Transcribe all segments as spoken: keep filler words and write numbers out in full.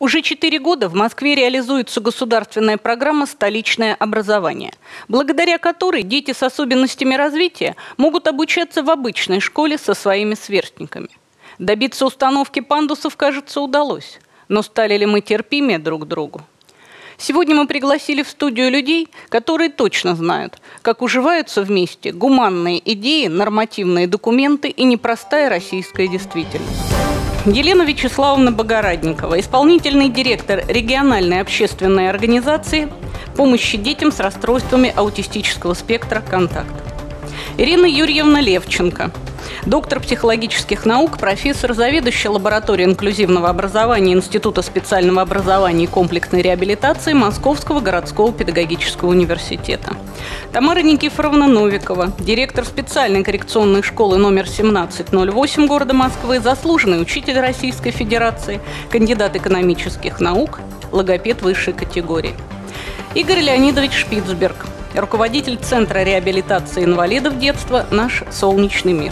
Уже четыре года в Москве реализуется государственная программа «Столичное образование», благодаря которой дети с особенностями развития могут обучаться в обычной школе со своими сверстниками. Добиться установки пандусов, кажется, удалось. Но стали ли мы терпимее друг к другу? Сегодня мы пригласили в студию людей, которые точно знают, как уживаются вместе гуманные идеи, нормативные документы и непростая российская действительность. Елена Вячеславовна Богородникова, исполнительный директор региональной общественной организации помощи детям с расстройствами аутистического спектра «Контакт». Ирина Юрьевна Левченко, доктор психологических наук, профессор, заведующая лабораторией инклюзивного образования Института специального образования и комплексной реабилитации Московского городского педагогического университета. Тамара Никифоровна Новикова, директор специальной коррекционной школы номер семнадцать ноль восемь города Москвы, заслуженный учитель Российской Федерации, кандидат экономических наук, логопед высшей категории. Игорь Леонидович Шпицберг, руководитель Центра реабилитации инвалидов детства «Наш солнечный мир».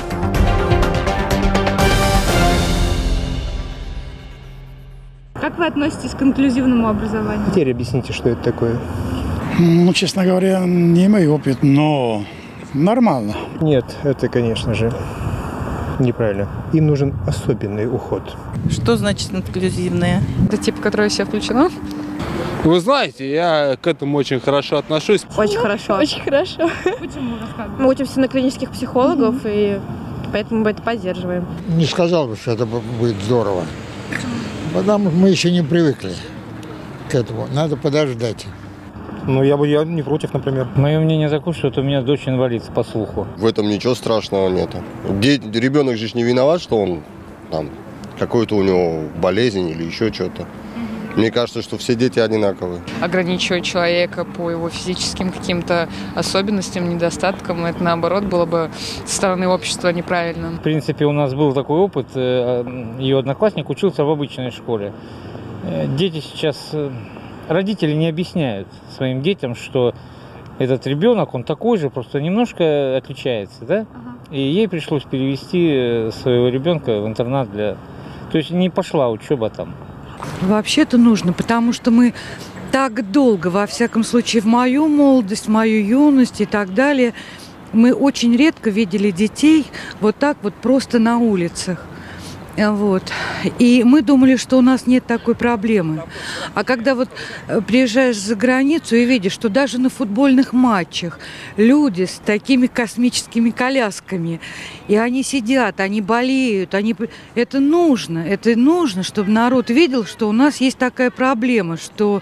Как вы относитесь к инклюзивному образованию? Теперь объясните, что это такое. Ну, честно говоря, не мой опыт, но нормально. Нет, это, конечно же, неправильно. Им нужен особенный уход. Что значит инклюзивное? Это тип, которое все включено? Вы знаете, я к этому очень хорошо отношусь. Очень хорошо. Очень хорошо. Почему рассказываете? Мы учимся на клинических психологов, mm-hmm. и поэтому мы это поддерживаем. Не сказал бы, что это будет здорово. Почему? Потому что мы еще не привыкли к этому. Надо подождать. Ну, я бы я не против, например. Мое мнение такое, что это у меня дочь инвалид по слуху. В этом ничего страшного нет. Ребенок же не виноват, что он там какой-то у него болезнь или еще что-то. Мне кажется, что все дети одинаковые. Ограничивать человека по его физическим каким-то особенностям, недостаткам, это наоборот было бы со стороны общества неправильно. В принципе, у нас был такой опыт. Ее одноклассник учился в обычной школе. Дети сейчас... Родители не объясняют своим детям, что этот ребенок, он такой же, просто немножко отличается, да? Ага. И ей пришлось перевести своего ребенка в интернат для... То есть не пошла учеба там. Вообще-то нужно, потому что мы так долго, во всяком случае, в мою молодость, в мою юность и так далее, мы очень редко видели детей вот так вот просто на улицах. Вот. И мы думали, что у нас нет такой проблемы. А когда вот приезжаешь за границу и видишь, что даже на футбольных матчах люди с такими космическими колясками, и они сидят, они болеют, они... это нужно, это нужно, чтобы народ видел, что у нас есть такая проблема, что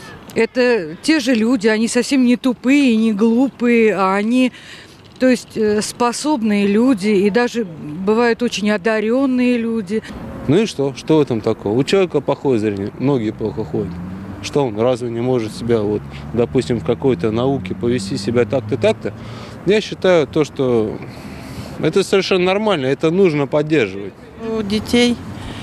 это те же люди, они совсем не тупые, не глупые, а они... То есть способные люди и даже бывают очень одаренные люди. Ну и что? Что в этом такого? У человека плохое зрение, ноги плохо ходят. Что он разве не может себя, вот, допустим, в какой-то науке повести себя так-то, так-то? Я считаю то, что это совершенно нормально, это нужно поддерживать. У детей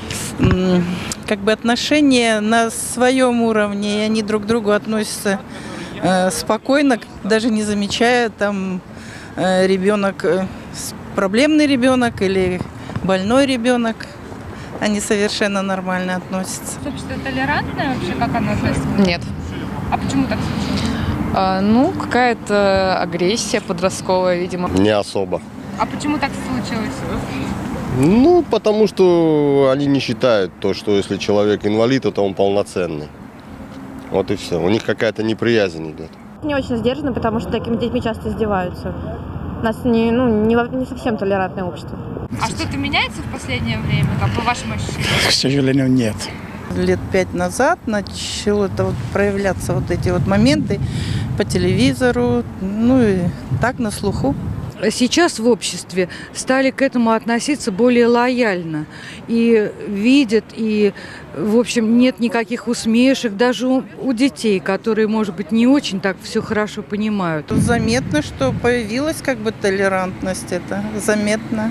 как бы отношения на своем уровне, и они друг к другу относятся э, спокойно, даже не замечая там... ребенок, проблемный ребенок или больной ребенок, они совершенно нормально относятся. Общество толерантное вообще, как оно относится? Нет. А почему так случилось? А, ну, какая-то агрессия подростковая, видимо. Не особо. А почему так случилось? Ну, потому что они не считают то, что если человек инвалид, то он полноценный. Вот и все. У них какая-то неприязнь идет. Не очень сдержанно, потому что такими детьми часто издеваются. У нас не, ну, не, не совсем толерантное общество. А что-то меняется в последнее время, как по вашим ощущениям? К сожалению, нет. Лет пять назад начало это вот проявляться вот эти вот моменты по телевизору, ну и так на слуху. Сейчас в обществе стали к этому относиться более лояльно. И видят, и, в общем, нет никаких усмешек. Даже у, у детей, которые, может быть, не очень так все хорошо понимают. Заметно, что появилась как бы толерантность, это заметно.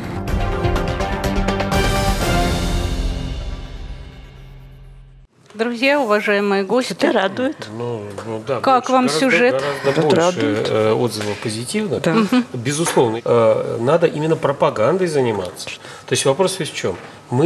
Друзья, уважаемые гости. Это радует. Ну, ну, да, как больше, вам гораздо, сюжет? Гораздо Это больше радует. э, отзывов позитивных. Да. Безусловно. Э, надо именно пропагандой заниматься. То есть вопрос весь в чем? Мы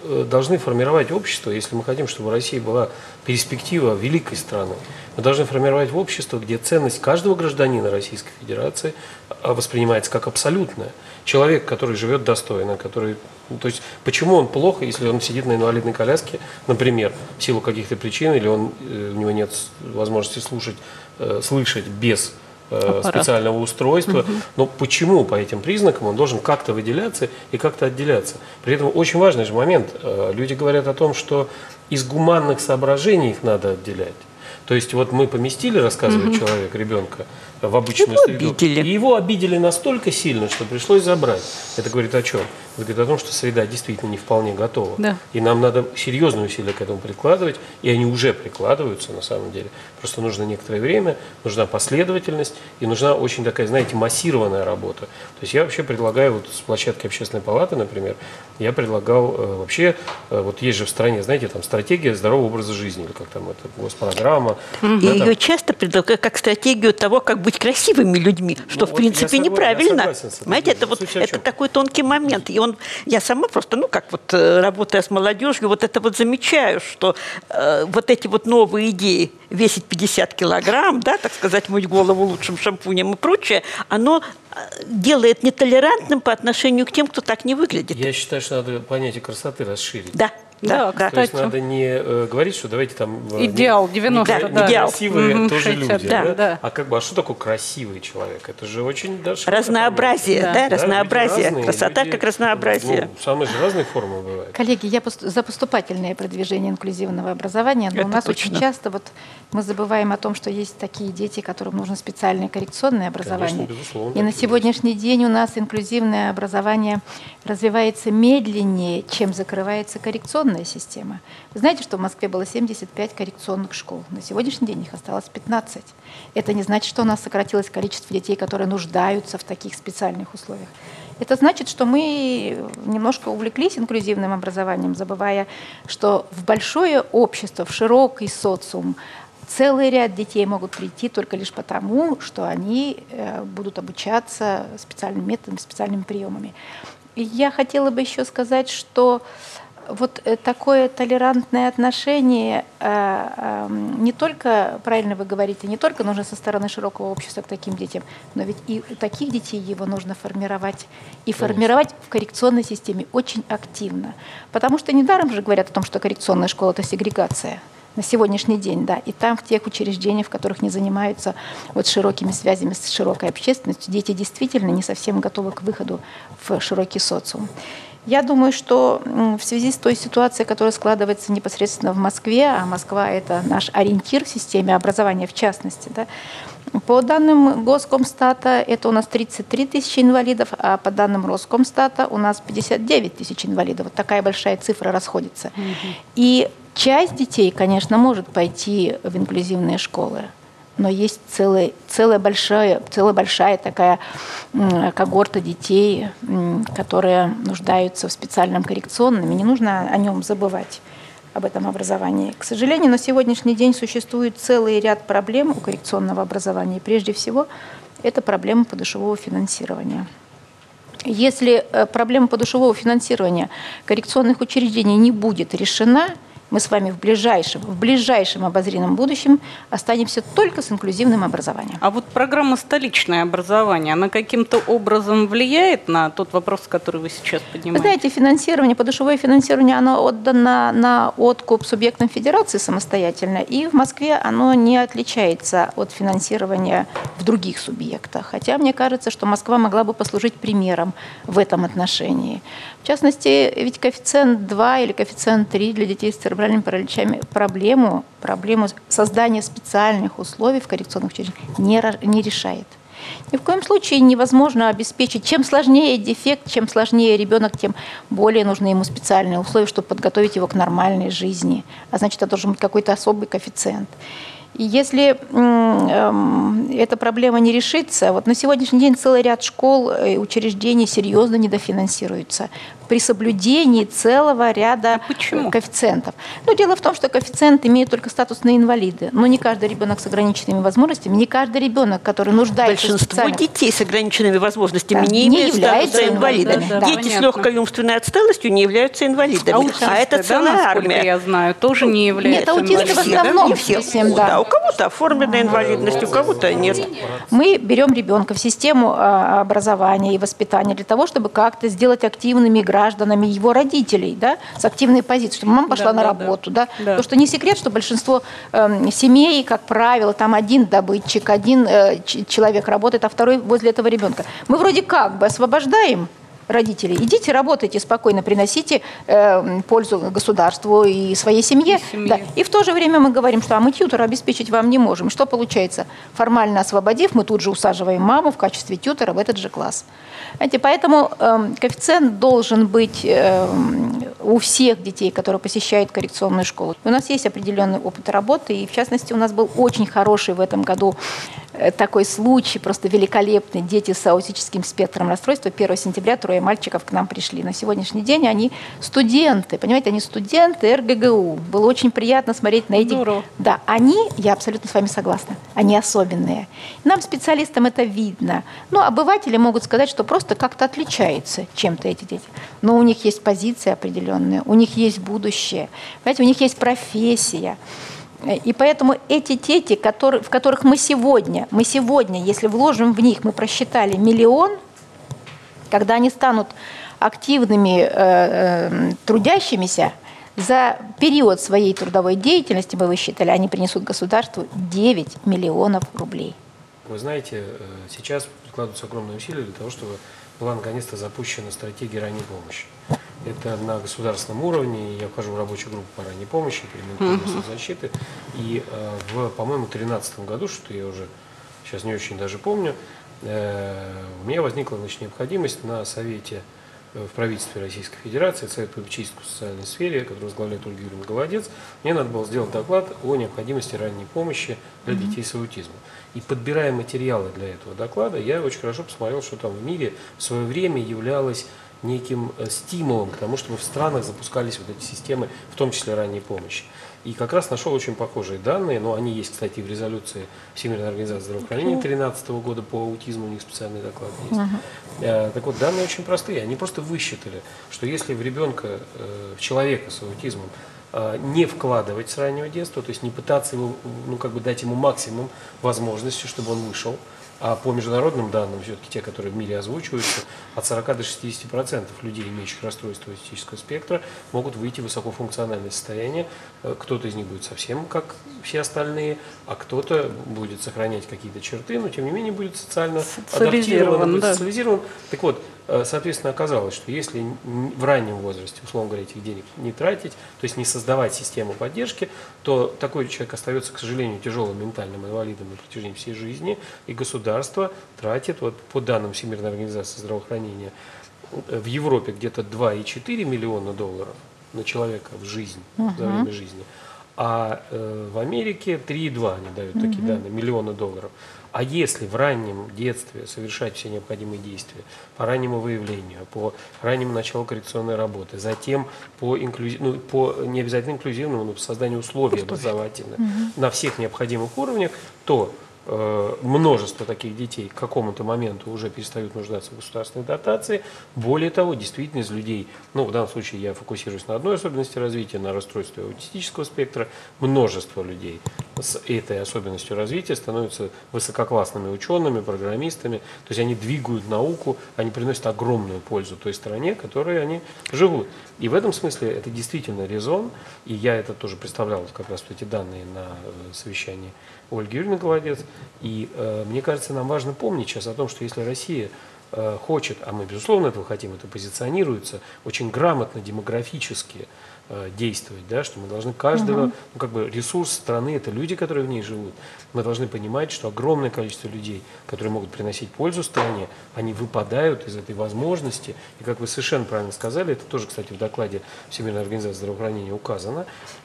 должны формировать общество, если мы хотим, чтобы Россия была перспектива великой страны. Мы должны формировать общество, где ценность каждого гражданина Российской Федерации воспринимается как абсолютная. Человек, который живет достойно, который... То есть, почему он плохо, если он сидит на инвалидной коляске, например, в силу каких-то причин, или он, у него нет возможности слушать, слышать без Аппарат. специального устройства. Угу. Но почему по этим признакам он должен как-то выделяться и как-то отделяться? При этом очень важный же момент. Люди говорят о том, что из гуманных соображений их надо отделять. То есть вот мы поместили, рассказывает угу. человек, ребенка, в обычную его среду, обидели. И его обидели настолько сильно, что пришлось забрать. Это говорит о чем? Это говорит о том, что среда действительно не вполне готова. Да. И нам надо серьезные усилия к этому прикладывать, и они уже прикладываются на самом деле. Просто нужно некоторое время, нужна последовательность, и нужна очень такая, знаете, массированная работа. То есть я вообще предлагаю, вот с площадки общественной палаты, например, я предлагал э, вообще, э, вот есть же в стране, знаете, там стратегия здорового образа жизни, или как там это, госпрограмма. И да, ее там... часто предлагают как стратегию того, как быть красивыми людьми, что ну, в вот принципе согласен, неправильно. Понимаете, это, вот, это такой тонкий момент. И он, я сама просто, ну как вот работая с молодежью, вот это вот замечаю, что э, вот эти вот новые идеи весить пятьдесят килограмм, да, так сказать, мыть голову лучшим шампунем и прочее, оно делает нетолерантным по отношению к тем, кто так не выглядит. Я считаю, что надо понятие красоты расширить. Да. Да, да, то есть надо не э, говорить, что давайте там... Идеал, девяносто, да. Идеал. Красивые угу, тоже шестьдесят, люди, да, да? Да. А как бы, а что такое красивый человек? Это же очень даже... Разнообразие, да, да? да? разнообразие. Разные, Красота люди, как разнообразие. Ну, самые же разные формы бывают. Коллеги, я за поступательное продвижение инклюзивного образования, но Это у нас точно. очень часто вот мы забываем о том, что есть такие дети, которым нужно специальное коррекционное образование. Конечно, безусловно. И на сегодняшний день у нас инклюзивное образование развивается медленнее, чем закрывается коррекционная система. Вы знаете, что в Москве было семьдесят пять коррекционных школ. На сегодняшний день их осталось пятнадцать. Это не значит, что у нас сократилось количество детей, которые нуждаются в таких специальных условиях. Это значит, что мы немножко увлеклись инклюзивным образованием, забывая, что в большое общество, в широкий социум целый ряд детей могут прийти только лишь потому, что они будут обучаться специальным методом, специальными приемами. И я хотела бы еще сказать, что вот такое толерантное отношение не только, правильно вы говорите, не только нужно со стороны широкого общества к таким детям, но ведь и у таких детей его нужно формировать. И формировать в коррекционной системе очень активно. Потому что недаром же говорят о том, что коррекционная школа – это сегрегация. На сегодняшний день, да, и там в тех учреждениях, в которых не занимаются вот широкими связями с широкой общественностью, дети действительно не совсем готовы к выходу в широкий социум. Я думаю, что в связи с той ситуацией, которая складывается непосредственно в Москве, а Москва – это наш ориентир в системе образования в частности, да, по данным Госкомстата это у нас тридцать три тысячи инвалидов, а по данным Роскомстата у нас пятьдесят девять тысяч инвалидов. Вот такая большая цифра расходится. Mm-hmm. И часть детей, конечно, может пойти в инклюзивные школы, но есть целая, целая, большая, целая большая такая когорта детей, которые нуждаются в специальном коррекционном, и не нужно о нем забывать, об этом образовании. К сожалению, на сегодняшний день существует целый ряд проблем у коррекционного образования, и прежде всего это проблема подушевого финансирования. Если проблема подушевого финансирования коррекционных учреждений не будет решена, мы с вами в ближайшем, в ближайшем обозримом будущем останемся только с инклюзивным образованием. А вот программа «Столичное образование», она каким-то образом влияет на тот вопрос, который вы сейчас поднимаете? Вы знаете, финансирование, подушевое финансирование, оно отдано на откуп субъектам федерации самостоятельно, и в Москве оно не отличается от финансирования в других субъектах. Хотя мне кажется, что Москва могла бы послужить примером в этом отношении. В частности, ведь коэффициент два или коэффициент три для детей с церебральными параличами проблему, проблему создания специальных условий в коррекционных учреждениях не, не решает. Ни в коем случае невозможно обеспечить. Чем сложнее дефект, чем сложнее ребенок, тем более нужны ему специальные условия, чтобы подготовить его к нормальной жизни. А значит, это должен быть какой-то особый коэффициент. И если э, эта проблема не решится, вот на сегодняшний день целый ряд школ и учреждений серьезно недофинансируются при соблюдении целого ряда а коэффициентов. Но дело в том, что коэффициенты имеют только статусные инвалиды. Но не каждый ребенок с ограниченными возможностями, не каждый ребенок, который нуждается Большинство в специальных... детей с ограниченными возможностями да, не, не имеют статуса инвалида. Да, да, Дети да, с легкой умственной отсталостью не являются инвалидами. Аутисты, а это целая да, армия. я знаю, тоже не являются Нет, аутисты в основном. Не все. Всем, да. Да, у кого-то оформленная инвалидность, у кого-то нет. Мы берем ребенка в систему образования и воспитания для того, чтобы как-то сделать активными гражданами его родителей, да, с активной позицией, чтобы мама пошла да, на да, работу. Да. Да. Да. Потому что не секрет, что большинство э, семей, как правило, там один добытчик, один э, человек работает, а второй возле этого ребенка. Мы вроде как бы освобождаем родителей. Идите, работайте спокойно, приносите э, пользу государству и своей семье. И, семье. Да. И в то же время мы говорим, что а мы тьютера обеспечить вам не можем. И что получается? Формально освободив, мы тут же усаживаем маму в качестве тьютера в этот же класс. Знаете, поэтому э, коэффициент должен быть э, у всех детей, которые посещают коррекционную школу. У нас есть определенный опыт работы, и в частности у нас был очень хороший в этом году э, такой случай, просто великолепный. Дети с аутическим спектром расстройства первого сентября трое мальчиков к нам пришли. На сегодняшний день они студенты, понимаете, они студенты эр гэ гэ у. Было очень приятно смотреть на этих. Здорово. Да, они, я абсолютно с вами согласна, они особенные. Нам, специалистам, это видно. Ну, обыватели могут сказать, что просто как-то отличаются чем-то эти дети. Но у них есть позиции определенные, у них есть будущее, понимаете, у них есть профессия. И поэтому эти дети, которые, в которых мы сегодня, мы сегодня, если вложим в них, мы просчитали миллион, когда они станут активными э, э, трудящимися, за период своей трудовой деятельности, мы высчитали, они принесут государству девять миллионов рублей. Вы знаете, сейчас прикладываются огромные усилия для того, чтобы была наконец-то запущена стратегия ранней помощи. Это на государственном уровне. Я вхожу в рабочую группу по ранней помощи, переменной соцзащиты. И, в, по-моему, в две тысячи тринадцатом году, что я уже сейчас не очень даже помню, у меня возникла, значит, необходимость на совете в правительстве Российской Федерации, Совет по попечительству в социальной сфере, который возглавляет Ольга Юрьевна Голодец, мне надо было сделать доклад о необходимости ранней помощи для детей с аутизмом. И подбирая материалы для этого доклада, я очень хорошо посмотрел, что там в мире в свое время являлось неким стимулом к тому, чтобы в странах запускались вот эти системы, в том числе ранней помощи. И как раз нашел очень похожие данные, но они есть, кстати, в резолюции Всемирной организации здравоохранения две тысячи тринадцатого года по аутизму, у них специальный доклад есть. Uh-huh. Так вот, данные очень простые, они просто высчитали, что если в ребенка, в человека с аутизмом не вкладывать с раннего детства, то есть не пытаться его, ну, как бы дать ему максимум возможностей, чтобы он вышел, а по международным данным, все-таки те, которые в мире озвучиваются, от сорока до шестидесяти процентов людей, имеющих расстройство аутистического спектра, могут выйти в высокофункциональное состояние. Кто-то из них будет совсем как все остальные, а кто-то будет сохранять какие-то черты, но тем не менее будет социально адаптирован, будет да. социализирован. Так вот, соответственно, оказалось, что если в раннем возрасте, условно говоря, этих денег не тратить, то есть не создавать систему поддержки, то такой человек остается, к сожалению, тяжелым ментальным инвалидом на протяжении всей жизни, и государство тратит, вот по данным Всемирной организации здравоохранения, в Европе где-то два и четыре миллиона долларов на человека в жизнь, uh-huh. за время жизни, а э, в Америке три и два они дают uh-huh. такие данные, миллиона долларов. А если в раннем детстве совершать все необходимые действия по раннему выявлению, по раннему началу коррекционной работы, затем по, инклюзив, ну, по не обязательно инклюзивному, но по созданию условий образовательных угу. на всех необходимых уровнях, то э, множество таких детей к какому-то моменту уже перестают нуждаться в государственной дотации. Более того, действительно из людей, ну в данном случае я фокусируюсь на одной особенности развития, на расстройстве аутистического спектра, множество людей с этой особенностью развития становятся высококлассными учеными, программистами, то есть они двигают науку, они приносят огромную пользу той стране, в которой они живут. И в этом смысле это действительно резон, и я это тоже представлял как раз эти данные на совещании Ольги Юрьевны Голодец, и э, мне кажется, нам важно помнить сейчас о том, что если Россия э, хочет, а мы безусловно этого хотим, это позиционируется очень грамотно демографически, действовать, да, что мы должны каждого, uh-huh. ну, как бы ресурс страны, это люди, которые в ней живут. Мы должны понимать, что огромное количество людей, которые могут приносить пользу стране, они выпадают из этой возможности. И как вы совершенно правильно сказали, это тоже, кстати, в докладе Всемирной организации здравоохранения указано,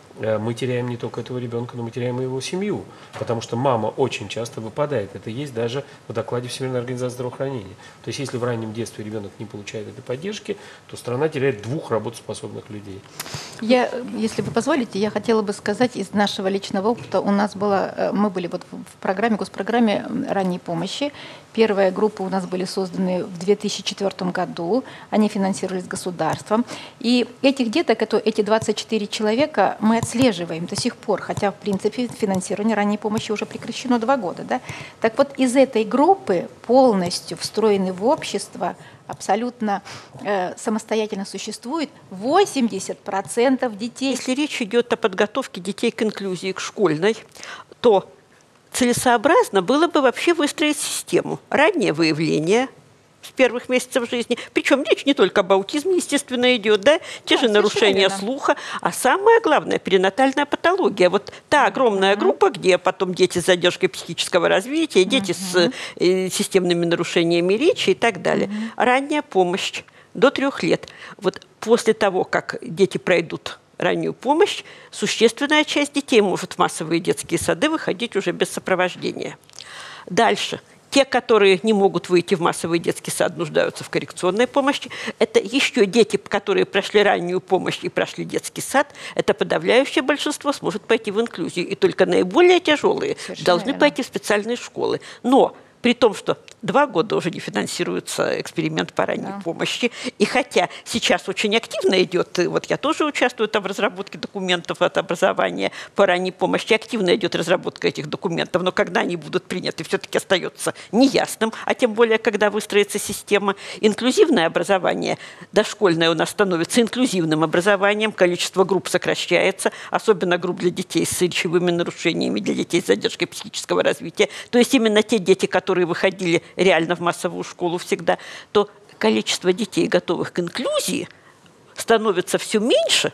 мы теряем не только этого ребенка, но мы теряем и его семью, потому что мама очень часто выпадает. Это есть даже в докладе Всемирной организации здравоохранения. То есть если в раннем детстве ребенок не получает этой поддержки, то страна теряет двух работоспособных людей. Я, если вы позволите, я хотела бы сказать из нашего личного опыта. У нас было, мы были вот в программе, госпрограмме ранней помощи. Первая группа у нас были созданы в две тысячи четвёртом году. Они финансировались государством. И этих деток, это, эти двадцать четыре человека, мы отслеживаем до сих пор, хотя, в принципе, финансирование ранней помощи уже прекращено два года. Да? Так вот, из этой группы полностью встроены в общество, абсолютно э, самостоятельно существует восемьдесят процентов детей. Если речь идет о подготовке детей к инклюзии, к школьной, то целесообразно было бы вообще выстроить систему. Раннее выявление с первых месяцев жизни. Причем речь не только об аутизме, естественно, идет, да, те да, же нарушения верно. слуха, а самое главное – перинатальная патология. Вот та огромная uh-huh. группа, где потом дети с задержкой психического развития, дети uh-huh. с э, системными нарушениями речи и так далее. Uh-huh. Ранняя помощь до трех лет. Вот после того, как дети пройдут раннюю помощь, существенная часть детей может в массовые детские сады выходить уже без сопровождения. Дальше. Те, которые не могут выйти в массовый детский сад, нуждаются в коррекционной помощи. Это еще дети, которые прошли раннюю помощь и прошли детский сад. Это подавляющее большинство сможет пойти в инклюзию. И только наиболее тяжелые Совершенно должны верно. пойти в специальные школы. Но при том, что два года уже не финансируется эксперимент по ранней да. помощи. И хотя сейчас очень активно идет, вот я тоже участвую там в разработке документов от образования по ранней помощи, активно идет разработка этих документов, но когда они будут приняты, все-таки остается неясным, а тем более, когда выстроится система. Инклюзивное образование, дошкольное у нас становится инклюзивным образованием, количество групп сокращается, особенно групп для детей с речевыми нарушениями, для детей с задержкой психического развития. То есть именно те дети, которые которые выходили реально в массовую школу всегда, то количество детей, готовых к инклюзии, становится все меньше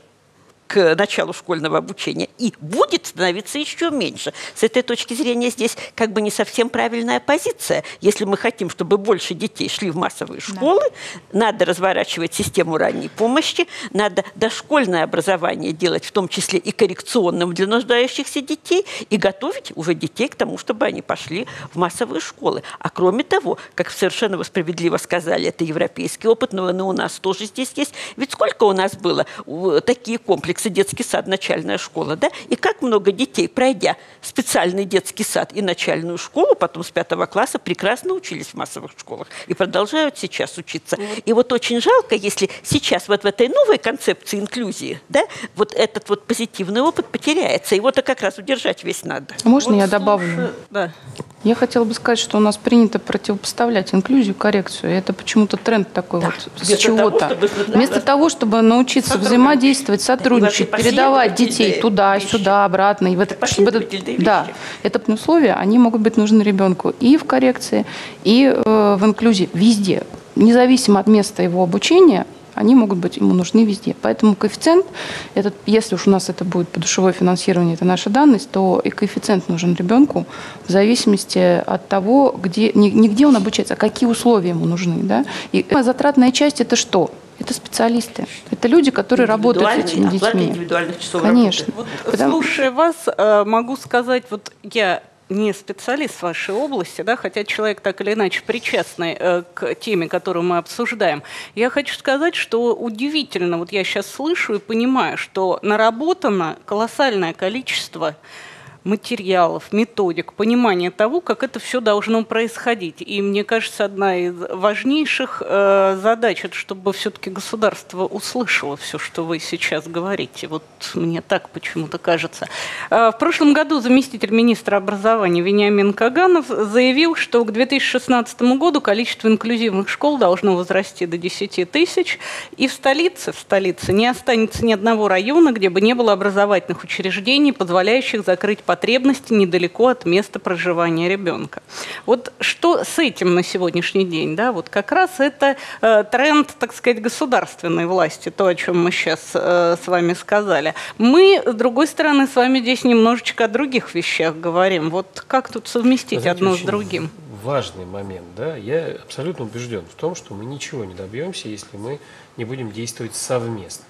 к началу школьного обучения и будет становиться еще меньше. С этой точки зрения здесь как бы не совсем правильная позиция. Если мы хотим, чтобы больше детей шли в массовые школы, да. надо разворачивать систему ранней помощи, надо дошкольное образование делать, в том числе и коррекционным для нуждающихся детей, и готовить уже детей к тому, чтобы они пошли в массовые школы. А кроме того, как совершенно вы справедливо сказали, это европейский опыт, но и у нас тоже здесь есть. Ведь сколько у нас было такие комплексы, детский сад, начальная школа, да? И как много детей, пройдя специальный детский сад и начальную школу, потом с пятого класса прекрасно учились в массовых школах и продолжают сейчас учиться. Вот. И вот очень жалко, если сейчас вот в этой новой концепции инклюзии, да, вот этот вот позитивный опыт потеряется. Его-то как раз удержать весь надо. Можно вот я слушай, добавлю? Да. Я хотела бы сказать, что у нас принято противопоставлять инклюзию и коррекцию. И это почему-то тренд такой да. вот с чего-то. Вместо того, чтобы научиться взаимодействовать, сотрудничать, передавать детей туда-сюда, обратно. И в это, чтобы это, да, это условия, они могут быть нужны ребенку и в коррекции, и э, в инклюзии, везде. Независимо от места его обучения, они могут быть ему нужны везде. Поэтому коэффициент, этот, если уж у нас это будет подушевое финансирование, это наша данность, то и коэффициент нужен ребенку в зависимости от того, где, не, не где он обучается, а какие условия ему нужны. Да? И затратная часть – это что? Это специалисты. Это люди, которые работают с этими детьми. Индивидуальных часов Конечно. Вот, Потому... Слушая вас, могу сказать, вот я не специалист в вашей области, да, хотя человек так или иначе причастный э, к теме, которую мы обсуждаем. Я хочу сказать, что удивительно, вот я сейчас слышу и понимаю, что наработано колоссальное количество материалов, методик, понимания того, как это все должно происходить. И мне кажется, одна из важнейших э, задач, это чтобы все-таки государство услышало все, что вы сейчас говорите. Вот мне так почему-то кажется. Э, в прошлом году заместитель министра образования Вениамин Каганов заявил, что к две тысячи шестнадцатому году количество инклюзивных школ должно возрасти до десяти тысяч, и в столице, в столице не останется ни одного района, где бы не было образовательных учреждений, позволяющих закрыть потребности недалеко от места проживания ребенка. Вот что с этим на сегодняшний день? Да? Вот как раз это э, тренд, так сказать, государственной власти, то, о чем мы сейчас э, с вами сказали. Мы, с другой стороны, с вами здесь немножечко о других вещах говорим. Вот как тут совместить Знаете, одно с другим? Важный момент. Да? Я абсолютно убежден в том, что мы ничего не добьемся, если мы не будем действовать совместно.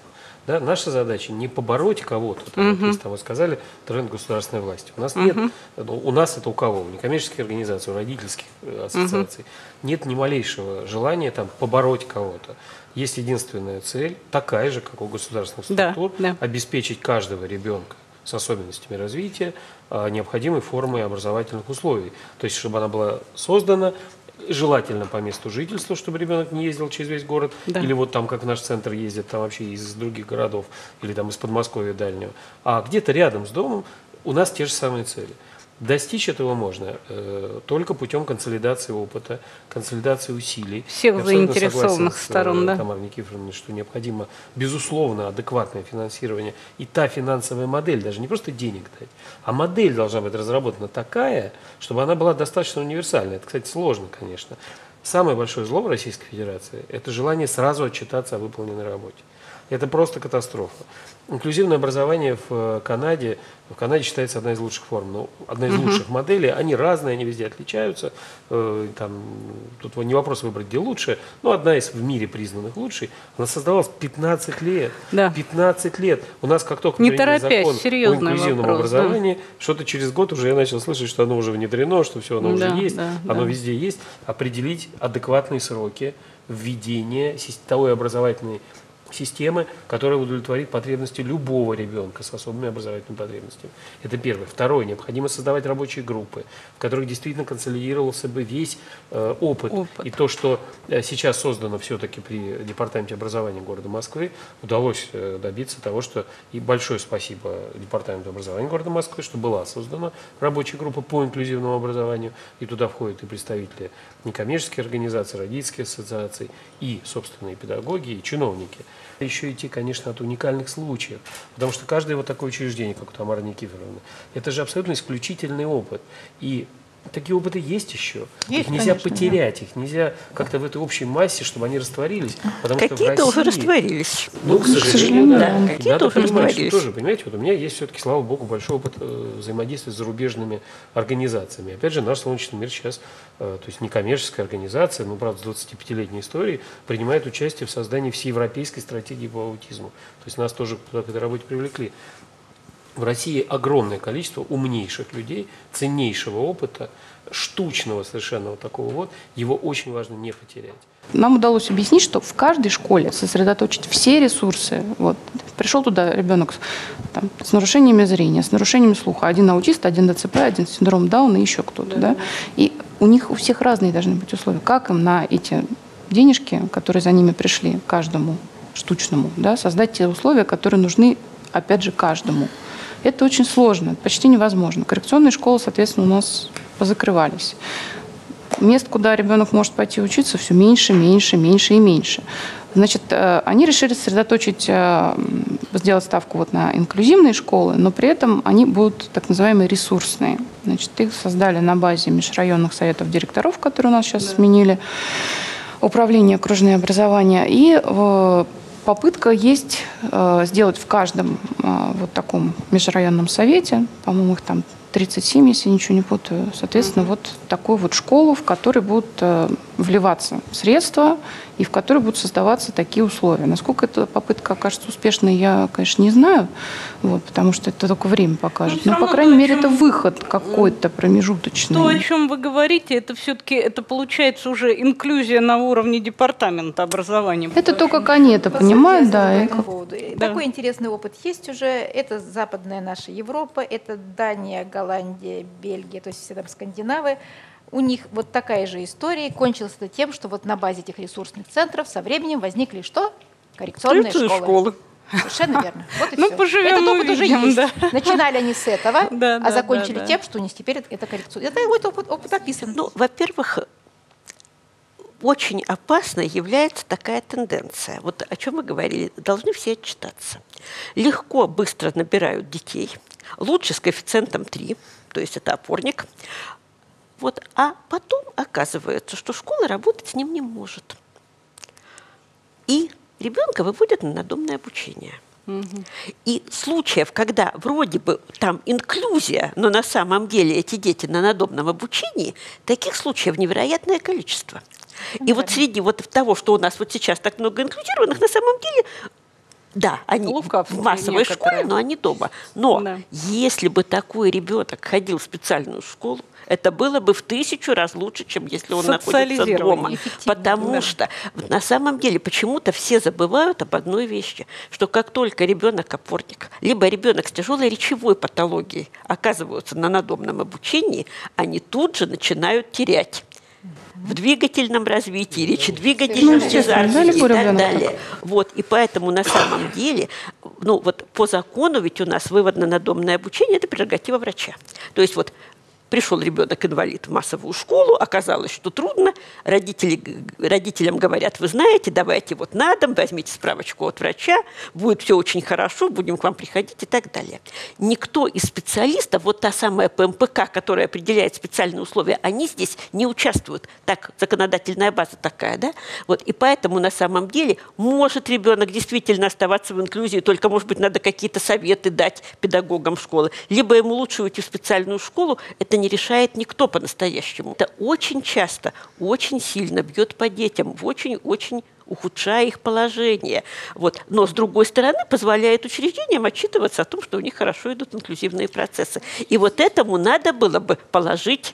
Да? Наша задача не побороть кого-то, там, Мгм. вот, если там вы сказали, тренд государственной власти. У нас Мгм. нет, ну, у нас это у кого? У некоммерческих организаций, у родительских э, ассоциаций. Нет ни малейшего желания там побороть кого-то. Есть единственная цель, такая же, как у государственных Да, структур, да. обеспечить каждого ребенка с особенностями развития а, необходимой формой образовательных условий. То есть, чтобы она была создана, желательно по месту жительства, чтобы ребенок не ездил через весь город, Да. или вот там, как наш центр ездит, там вообще из других городов, или там из Подмосковья дальнего, а где-то рядом с домом у нас те же самые цели. Достичь этого можно э, только путем консолидации опыта, консолидации усилий. Всех Я абсолютно заинтересованных согласен с, сторон, э, да. Тамарой Никифоровной, что необходимо, безусловно, адекватное финансирование. И та финансовая модель, даже не просто денег дать, а модель должна быть разработана такая, чтобы она была достаточно универсальной. Это, кстати, сложно, конечно. Самое большое зло в Российской Федерации – это желание сразу отчитаться о выполненной работе. Это просто катастрофа. Инклюзивное образование в Канаде, в Канаде считается одна из лучших форм, но одна из Мгм. лучших моделей. Они разные, они везде отличаются. Э, Там, тут не вопрос выбрать, где лучше, но одна из в мире признанных лучшей. Она создавалась пятнадцать лет. Да. пятнадцать лет. У нас как только Не приняли торопясь, закон о серьезный инклюзивном вопрос, да. образовании, что-то через год уже я начал слышать, что оно уже внедрено, что все оно Да, уже есть, да, оно да. везде есть. Определить адекватные сроки введения сис- той образовательной системы, которая удовлетворит потребности любого ребенка с особыми образовательными потребностями. Это первое. Второе. Необходимо создавать рабочие группы, в которых действительно консолидировался бы весь э, опыт. Опыт. И то, что э, сейчас создано все-таки при Департаменте образования города Москвы, удалось э, добиться того, что и большое спасибо Департаменту образования города Москвы, что была создана рабочая группа по инклюзивному образованию, и туда входят и представители некоммерческих организаций, родительских ассоциаций, и, собственно, и педагоги, и чиновники. Еще идти, конечно, от уникальных случаев, потому что каждое вот такое учреждение, как у Тамары Никифоровны, это же абсолютно исключительный опыт. И такие опыты есть еще. Есть, их нельзя конечно, потерять, их нельзя как-то в этой общей массе, чтобы они растворились. Потому что в Какие-то России, уже растворились. ну, к сожалению, да. да. И Какие-то надо уже понимать, что растворились. тоже, понимаете, вот у меня есть все-таки, слава богу, большой опыт э, взаимодействия с зарубежными организациями. Опять же, наш солнечный мир сейчас, э, то есть некоммерческая организация, ну, правда, с двадцатипятилетней историей, принимает участие в создании всеевропейской стратегии по аутизму. То есть нас тоже туда к этой работе привлекли. В России огромное количество умнейших людей, ценнейшего опыта, штучного совершенно вот такого вот, его очень важно не потерять. Нам удалось объяснить, что в каждой школе сосредоточить все ресурсы. Вот. Пришел туда ребенок там, с нарушениями зрения, с нарушениями слуха. Один аутист, один ДЦП, один с синдромом Дауна, еще кто-то. Да. Да? И у них у всех разные должны быть условия. Как им на эти денежки, которые за ними пришли, каждому штучному, да, создать те условия, которые нужны, опять же, каждому. Это очень сложно, почти невозможно. Коррекционные школы, соответственно, у нас позакрывались. Мест, куда ребенок может пойти учиться, все меньше, меньше, меньше и меньше. Значит, они решили сосредоточить, сделать ставку вот на инклюзивные школы, но при этом они будут так называемые ресурсные. Значит, их создали на базе межрайонных советов директоров, которые у нас сейчас да. сменили, управление окружное образование. И попытка есть сделать в каждом вот таком межрайонном совете, по-моему, их там тридцать семь, если ничего не путаю, соответственно, mm-hmm. вот такую вот школу, в которой будут э, вливаться средства и в которой будут создаваться такие условия. Насколько эта попытка окажется успешной, я, конечно, не знаю, вот, потому что это только время покажет. Но, Но по крайней то, мере, чем... это выход какой-то промежуточный. То, о чем вы говорите, это все-таки, это получается уже инклюзия на уровне департамента образования. Это то, как они это понимают, да. По как... да. Такой интересный опыт есть уже. Это западная наша Европа, это Дания, Голландия, Бельгия, то есть все там скандинавы. У них вот такая же история. Кончилось это тем, что вот на базе этих ресурсных центров со временем возникли что? Коррекционные школы. школы. Совершенно верно. Вот и ну, все. Поживем, Этот опыт увидим, уже есть. Да. Начинали они с этого, да, а да, закончили да, да. тем, что у них теперь это коррекционная. Это вот опыт, опыт описан. Ну, во-первых, очень опасной является такая тенденция. Вот о чем мы говорили, должны все отчитаться. Легко, быстро набирают детей. Лучше с коэффициентом три, то есть это опорник. Вот, а потом оказывается, что школа работать с ним не может. И ребенка выводят на надомное обучение. Угу. И случаев, когда вроде бы там инклюзия, но на самом деле эти дети на надомном обучении, таких случаев невероятное количество. И да. вот среди вот того, что у нас вот сейчас так много инклюзированных, на самом деле Да, они в массовой некоторые. школе, но они дома. Но Да. если бы такой ребенок ходил в специальную школу, это было бы в тысячу раз лучше, чем если он находится дома. Потому да. что на самом деле почему-то все забывают об одной вещи, что как только ребенок-опорник, либо ребенок с тяжелой речевой патологией оказываются на надомном обучении, они тут же начинают терять в двигательном развитии, речедвигательном Ну, естественно, развитии и далеко так ребенок далее. Вот, и поэтому на самом деле, ну вот по закону ведь у нас вывод на надомное обучение – это прерогатива врача. То есть вот пришел ребенок-инвалид в массовую школу, оказалось, что трудно, родители, родителям говорят, вы знаете, давайте вот на дом, возьмите справочку от врача, будет все очень хорошо, будем к вам приходить и так далее. Никто из специалистов, вот та самая ПМПК, которая определяет специальные условия, они здесь не участвуют. Так, законодательная база такая, да? Вот, и поэтому на самом деле может ребенок действительно оставаться в инклюзии, только, может быть, надо какие-то советы дать педагогам школы, либо ему лучше уйти в специальную школу, это не решает никто по-настоящему. Это очень часто, очень сильно бьет по детям, очень-очень ухудшая их положение. Вот. Но, с другой стороны, позволяет учреждениям отчитываться о том, что у них хорошо идут инклюзивные процессы. И вот этому надо было бы положить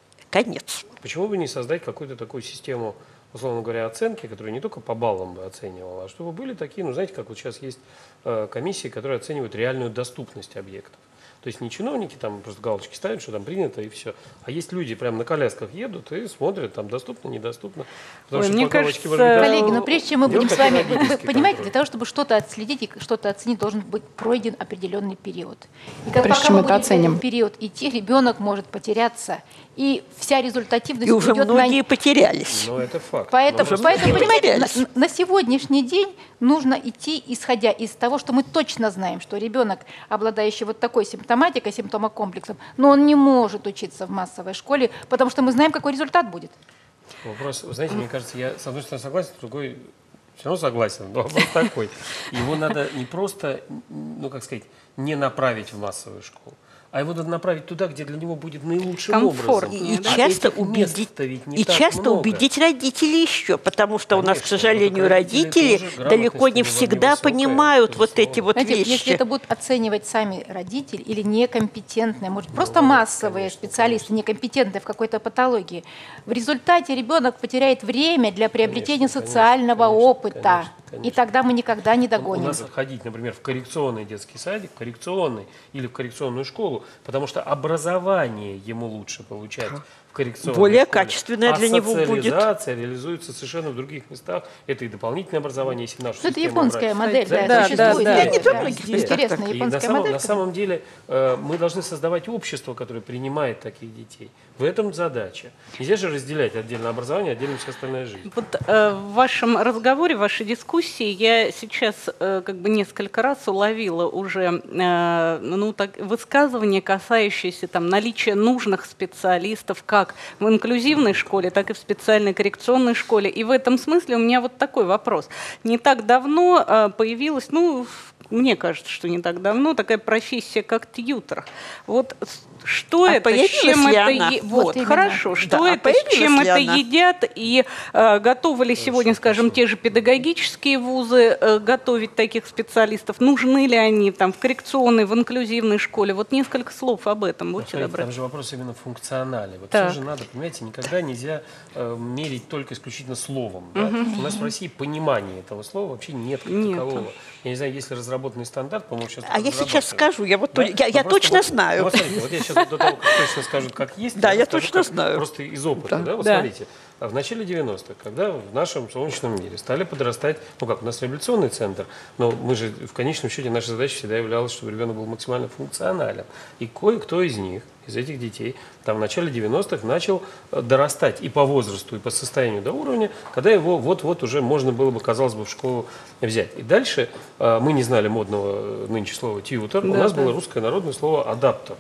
конец. Почему бы не создать какую-то такую систему, условно говоря, оценки, которая не только по баллам бы оценивала, а чтобы были такие, ну, знаете, как вот сейчас есть э, комиссии, которые оценивают реальную доступность объектов. То есть не чиновники там просто галочки ставят, что там принято и все. А есть люди прям на колясках едут и смотрят, там доступно, недоступно. Потому Ой, что мне по галочке, кажется, может быть, коллеги, но прежде чем мы будем с вами, вы, вы понимаете, контроль. для того, чтобы что-то отследить и что-то оценить, должен быть пройден определенный период. И как Прежде пока чем мы это будем оценим. этот период идти, ребенок может потеряться, и вся результативность И уже уйдет многие на... потерялись. Ну, это факт. Поэтому, Но поэтому просто- понимаете, на, на сегодняшний день нужно идти, исходя из того, что мы точно знаем, что ребенок, обладающий вот такой симптоматикой, симптомокомплексом, но он не может учиться в массовой школе, потому что мы знаем, какой результат будет. Вопрос, вы знаете, мне кажется, я с одной стороны согласен, с другой все равно согласен, но вопрос такой. Его надо не просто, ну как сказать, не направить в массовую школу, а его надо направить туда, где для него будет наилучшим образом. И, и А часто, этих убедить, мест-то ведь не и так часто много. убедить родителей еще, потому что у нас, к сожалению, вот родители родители тоже далеко не грамотность всегда невысокая, понимают вот эти вот Знаете, вещи. если это будут оценивать сами родители или некомпетентные, может, просто массовые специалисты, некомпетентные в какой-то патологии, в результате ребенок потеряет время для приобретения Конечно, социального конечно, опыта. конечно, конечно. И тогда мы никогда не У догоним. нас ходить, например, в коррекционный детский садик, в коррекционный или в коррекционную школу, потому что образование ему лучше получать в коррекционной Более школе. качественное А для него будет. социализация реализуется совершенно в других местах. Это и дополнительное образование, если нашу Ну, это систему японская брать. модель, да, Да, существует. да, да, да, да, да, да. везде. Интересная И японская на самом, модель. на самом деле э, мы должны создавать общество, которое принимает таких детей. В этом задача. Нельзя же разделять отдельно образование, отдельно вся остальная жизнь. Вот э, в вашем разговоре, в вашей дискуссии я сейчас э, как бы несколько раз уловила уже э, ну, так, высказывания, касающиеся там, наличия нужных специалистов как в инклюзивной школе, так и в специальной коррекционной школе. И в этом смысле у меня вот такой вопрос. Не так давно э, появилась, ну, мне кажется, что не так давно, такая профессия, как тьютер. Вот что А это, с появилась чем ли это... она? Е... Вот Вот, именно. хорошо. Что Да, а это, с чем появилась ли это она? едят? И э, готовы ли сегодня, скажем, те же педагогические вузы э, готовить таких специалистов? Нужны ли они там в коррекционной, в инклюзивной школе? Вот несколько слов об этом, будьте Смотрите, добры. там же вопрос именно функциональный. Вот Так. все же надо, понимаете, никогда нельзя э, мерить только исключительно словом. Да? Мгм. У нас в России понимания этого слова вообще нет как Нету. такового. Я не знаю, есть ли разработанный стандарт, по-моему, сейчас А я сейчас разрабатывают. скажу, я вот Да? я, я Ну, просто точно вот- знаю. Вот смотрите, вот я сейчас до того, как точно скажу, как есть, Да, я расскажу, точно как знаю. Просто из опыта, Да. да? Вот Да. смотрите, в начале девяностых, когда в нашем солнечном мире стали подрастать, ну как, у нас реабилитационный центр, но мы же в конечном счете, наша задача всегда являлась, чтобы ребенок был максимально функционален. И кое-кто из них, из этих детей, там в начале девяностых начал э, дорастать и по возрасту, и по состоянию до уровня, когда его вот-вот уже можно было бы, казалось бы, в школу взять. И дальше э, мы не знали модного нынче слова «тьютор», у Да, нас да. было русское народное слово «адаптер».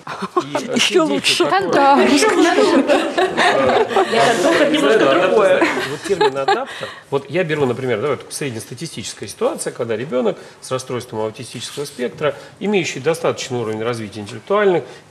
И, э, те Еще дети, лучше. которые- Да, Адаптер немножко Да, адаптер, другое. знаете, вот термин адаптер. Вот я беру, например, давай, среднестатистическая ситуация, когда ребенок с расстройством аутистического спектра, имеющий достаточный уровень развития интеллектуальных, эмоционально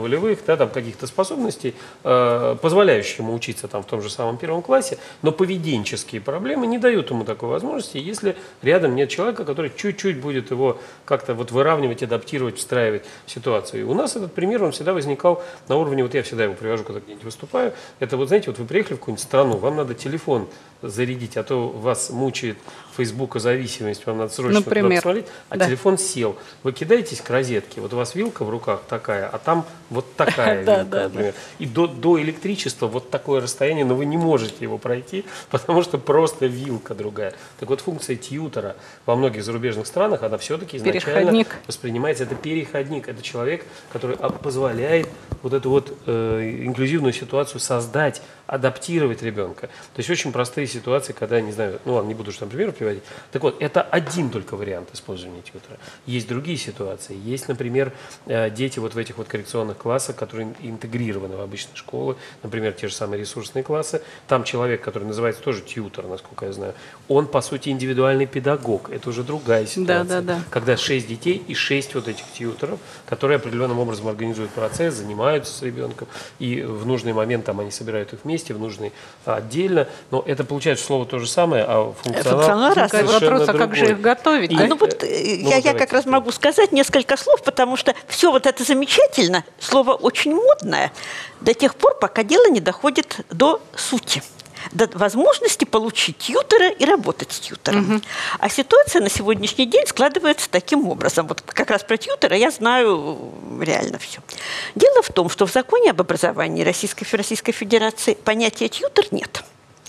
интеллектуально-волевых, да, там каких-то способностей, э, позволяющих ему учиться там в том же самом первом классе, но поведенческие проблемы не дают ему такой возможности, если рядом нет человека, который чуть-чуть будет его как-то вот выравнивать, адаптировать, встраивать в ситуацию. И у нас этот пример, он всегда возникал на уровне, вот я всегда его привожу, когда где-нибудь выступаю, это вот, знаете, вот вы приехали в какую-нибудь страну, вам надо телефон зарядить, а то вас мучает фейсбука-зависимость, вам надо срочно туда посмотреть, а да. телефон сел. Вы кидаетесь к розетке, вот у вас вилка в руках такая, а там вот такая вилка, например. И до, до электричества вот такое расстояние, но вы не можете его пройти, потому что просто вилка другая. Так вот, функция тьютера во многих зарубежных странах, она все-таки изначально воспринимается, это переходник, это человек, который позволяет вот эту вот э, инклюзивную ситуацию создать, адаптировать ребенка. То есть очень простые ситуации, когда, не знаю, ну ладно, не буду что там примеры приводить. Так вот, это один только вариант использования тьютера. Есть другие ситуации. Есть, например, дети вот в этих вот коррекционных классах, которые интегрированы в обычные школы, например, те же самые ресурсные классы. Там человек, который называется тоже тьютер, насколько я знаю, он, по сути, индивидуальный педагог. Это уже другая ситуация. Да, да, да. Когда шесть детей и шесть вот этих тьютеров, которые определенным образом организуют процесс, занимаются с ребенком, и в нужный момент там они собирают их вместе, в нужный отдельно. Но это получается слово то же самое, а функционал совершенно вопрос, а другой. как же их готовить? И, а, ну вот ну, я, я как раз могу сказать несколько слов, потому что все вот это замечательно, слово очень модное, до тех пор, пока дело не доходит до сути, до возможности получить тьютера и работать с тьютером. Угу. А ситуация на сегодняшний день складывается таким образом. Вот как раз про тьютера я знаю реально все. Дело в том, что в законе об образовании Российской, Российской Федерации понятия тьютер нет.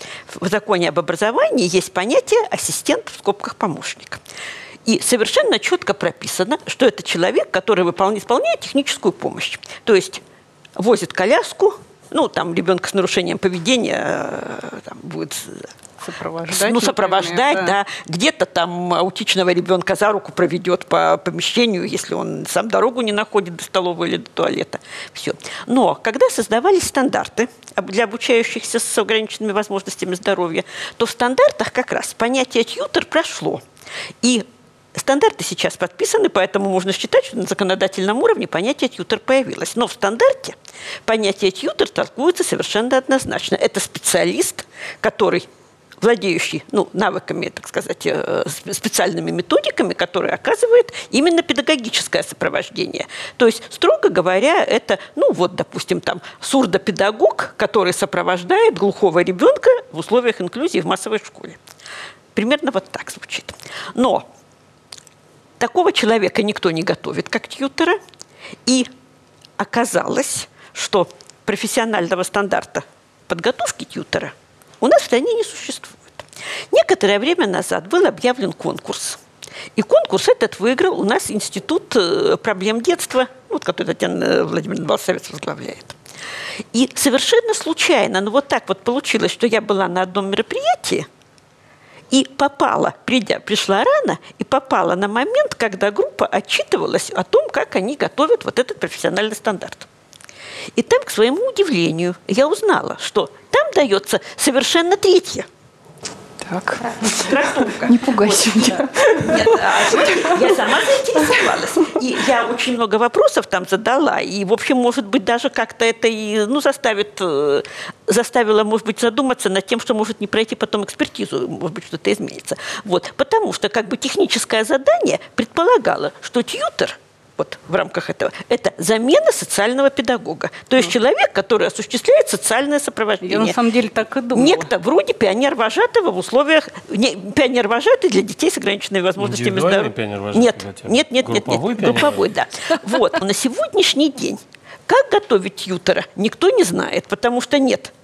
В законе об образовании есть понятие ассистент, в скобках помощник. И совершенно четко прописано, что это человек, который выполняет, исполняет техническую помощь. То есть возит коляску, ну, там ребенка с нарушением поведения там, будет сопровождать, ну, сопровождать например, да. да. Где-то там аутичного ребенка за руку проведет по помещению, если он сам дорогу не находит до столовой или до туалета. Все. Но когда создавались стандарты для обучающихся с ограниченными возможностями здоровья, то в стандартах как раз понятие тьютер прошло. И стандарты сейчас подписаны, поэтому можно считать, что на законодательном уровне понятие тьютер появилось. Но в стандарте понятие тьютер толкуется совершенно однозначно. Это специалист, который владеющий ну, навыками, так сказать, специальными методиками, которые оказывает именно педагогическое сопровождение. То есть, строго говоря, это, ну вот, допустим, там сурдопедагог, который сопровождает глухого ребенка в условиях инклюзии в массовой школе. Примерно вот так звучит. Но такого человека никто не готовит как тьютера, и оказалось, что профессионального стандарта подготовки тьютера у нас в стране не существует. Некоторое время назад был объявлен конкурс. И конкурс этот выиграл у нас Институт проблем детства, вот, который Татьяна Владимировна Балсовец возглавляет. И совершенно случайно, ну вот так вот получилось, что я была на одном мероприятии, и попала, придя, пришла рано, и попала на момент, когда группа отчитывалась о том, как они готовят вот этот профессиональный стандарт. И там, к своему удивлению, я узнала, что там дается совершенно третье. Так, трактовка. Не пугайся меня. Нет, а, я сама заинтересовалась. И я очень много вопросов там задала. И, в общем, может быть, даже как-то это и ну, заставит, заставило, может быть, задуматься над тем, что может не пройти потом экспертизу, может быть, что-то изменится. Вот. Потому что как бы техническое задание предполагало, что тьютер вот в рамках этого, это замена социального педагога. То есть mm. человек, который осуществляет социальное сопровождение. Я на самом деле так и думала. Некто вроде пионер-вожатого в условиях... Не, пионер-вожатый для детей с ограниченными возможностями здоровья. Нет, нет, нет, нет, нет. Групповой, да. Вот. На сегодняшний день как готовить тьютера, никто не знает, потому что нет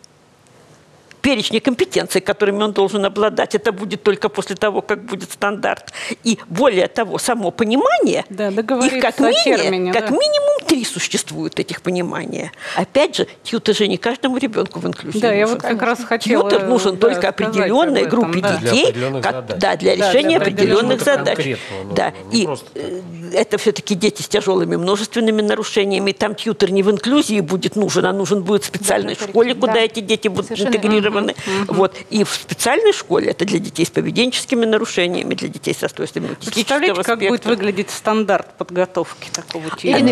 перечня компетенций, которыми он должен обладать. Это будет только после того, как будет стандарт. И более того, само понимание, да, их как, мини, термине, как да. минимум три существует этих понимания. Опять же, тьютер же не каждому ребенку в инклюзии да, нужен. Я вот как раз хотела, тьютер нужен да, только определенной этом, группе да. детей, для как, да, для да, решения для определенных задач. Ну, да. И просто... это все-таки дети с тяжелыми множественными нарушениями. Там тьютер не в инклюзии будет нужен, а нужен будет в специальной да, школе, куда да. эти дети будут совершенно интегрированы. Угу. Вот. И в специальной школе это для детей с поведенческими нарушениями, для детей с расстройствами аутистического Представляете, спектра. как будет выглядеть стандарт подготовки такого типа? Ирина Юрьевна, а вот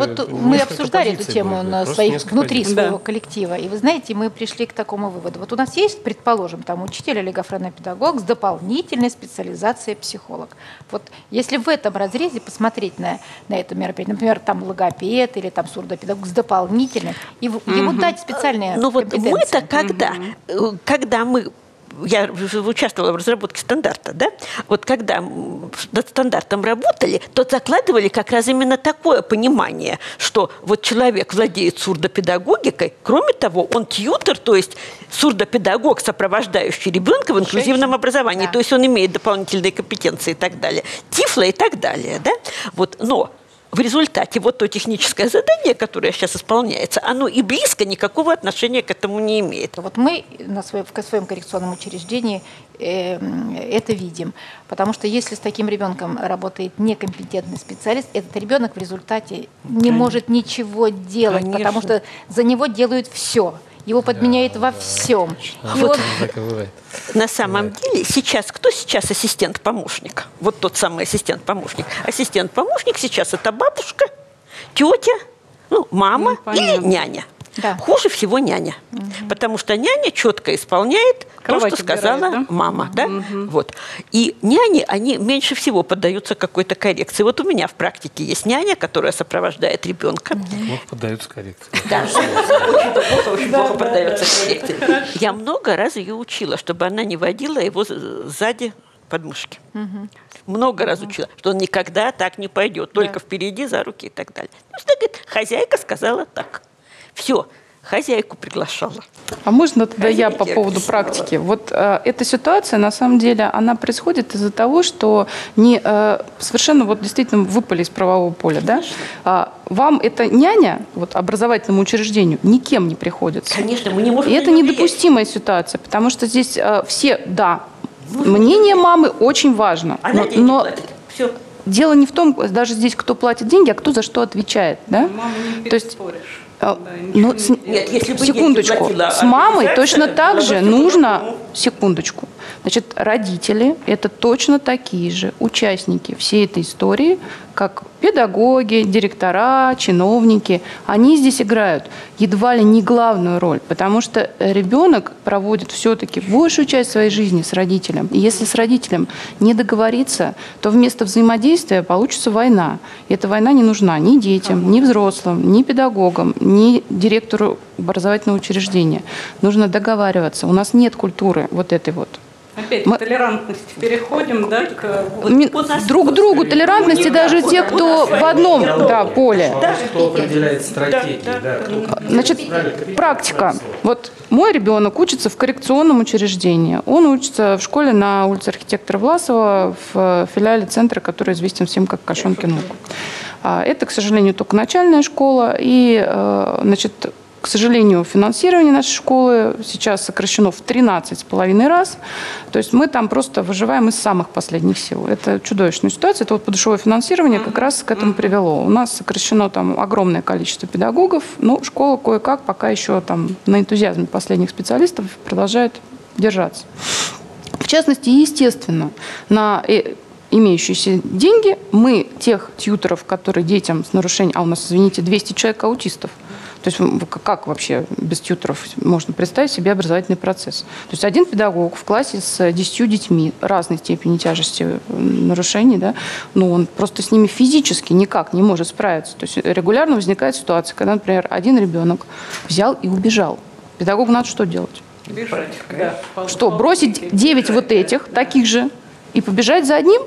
вот мы обсуждали эту тему на своих, внутри позиций. своего да. коллектива, и вы знаете, мы пришли к такому выводу. Вот у нас есть, предположим, там учитель или олигофренопедагог с дополнительной специализацией психолог. Вот если в этом разрезе посмотреть на, на это мероприятие, например, там логопед или там сурдопедагог с дополнительной, и ему угу. дать специальные Ну вот мы-то когда, угу. когда мы я участвовала в разработке стандарта, да? Вот когда над стандартом работали, то закладывали как раз именно такое понимание, что вот человек владеет сурдопедагогикой, кроме того, он тьютор, то есть сурдопедагог, сопровождающий ребенка в инклюзивном образовании, да. то есть он имеет дополнительные компетенции и так далее, тифло и так далее, да? Вот, но в результате вот то техническое задание, которое сейчас исполняется, оно и близко никакого отношения к этому не имеет. Вот мы на своем, в своем коррекционном учреждении э, это видим. Потому что если с таким ребенком работает некомпетентный специалист, этот ребенок в результате не может ничего делать, Конечно. потому что за него делают все. Его подменяют да, во да, всем. Да, вот он... На самом бывает. деле, сейчас, кто сейчас ассистент-помощник? Вот тот самый ассистент-помощник. Ассистент-помощник сейчас это бабушка, тетя, ну, мама ну, или няня. Да. Хуже всего няня. Угу. Потому что няня четко исполняет Кровать то, что убирает, сказала да? мама. Да? Угу. Вот. И няни, они меньше всего поддаются какой-то коррекции. Вот у меня в практике есть няня, которая сопровождает ребенка. Угу. Вот поддаются коррекции. Да, очень плохо поддается коррекции. Я много раз ее учила, чтобы она не водила его сзади подмышки. Угу. Много раз учила, что он никогда так не пойдет, только да. впереди, за руки и так далее. Ну, что, говорит, хозяйка сказала так. Все, хозяйку приглашала. А можно тогда Хозяйки я по поводу практики? Вот э, эта ситуация, на самом деле, она происходит из-за того, что не, э, совершенно вот действительно выпали из правового поля. Да? А, вам эта няня, вот, образовательному учреждению, никем не приходится. Конечно, мы не можем. И это недопустимая ситуация, потому что здесь э, все, да, мнение мамы очень важно. Она но, но все. Дело не в том, даже здесь, кто платит деньги, а кто за что отвечает. Да? Маму не переспоришь. Да, ну, с, Нет, если секундочку. Платила, с мамой точно так же нужно... Секундочку. Значит, родители – это точно такие же участники всей этой истории, как педагоги, директора, чиновники. Они здесь играют едва ли не главную роль, потому что ребенок проводит все-таки большую часть своей жизни с родителем. И если с родителем не договориться, то вместо взаимодействия получится война. И эта война не нужна ни детям, ни взрослым, ни педагогам, ни директору образовательного учреждения. Нужно договариваться. У нас нет культуры вот этой вот. Опять мы... толерантность переходим, да, к... Вот друг к другу толерантности даже те, кто в одном да, поле. Кто определяет стратегии? Да, Значит, практика. Вот мой ребенок учится в коррекционном учреждении. Он учится в школе на улице архитектора Власова в филиале центра, который известен всем как Кашонкин луг. Это, к сожалению, только начальная школа. И, значит, к сожалению, финансирование нашей школы сейчас сокращено в тринадцать с половиной раз. То есть мы там просто выживаем из самых последних сил. Это чудовищная ситуация. Это вот подушевое финансирование как раз к этому привело. У нас сокращено там огромное количество педагогов, но школа кое-как пока еще там на энтузиазме последних специалистов продолжает держаться. В частности, естественно, на имеющиеся деньги мы тех тьюторов, которые детям с нарушением, а у нас, извините, двести человек аутистов, то есть как вообще без тьюторов можно представить себе образовательный процесс? То есть один педагог в классе с десятью детьми разной степени тяжести нарушений, да, ну, он просто с ними физически никак не может справиться. То есть регулярно возникает ситуация, когда, например, один ребенок взял и убежал. Педагогу надо что делать? Бежать. Да. Что, бросить девять вот этих, таких же, и побежать за одним?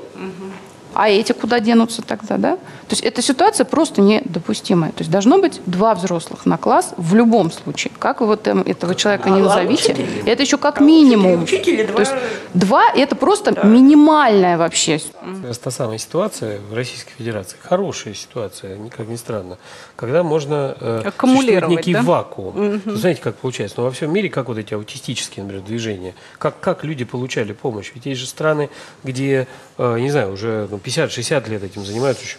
А эти куда денутся тогда, да? То есть эта ситуация просто недопустимая. То есть должно быть два взрослых на класс в любом случае. Как вы вот этого человека не назовите, это еще как минимум. То есть два – это просто минимальная вообще. Это та самая ситуация в Российской Федерации, хорошая ситуация, как ни странно, когда можно э, аккумулировать некий да? вакуум. Угу. Знаете, как получается? Но во всем мире, как вот эти аутистические, например, движения, как, как люди получали помощь? Ведь есть же страны, где, э, не знаю, уже ну, пятьдесят-шестьдесят лет этим занимаются очень плотно,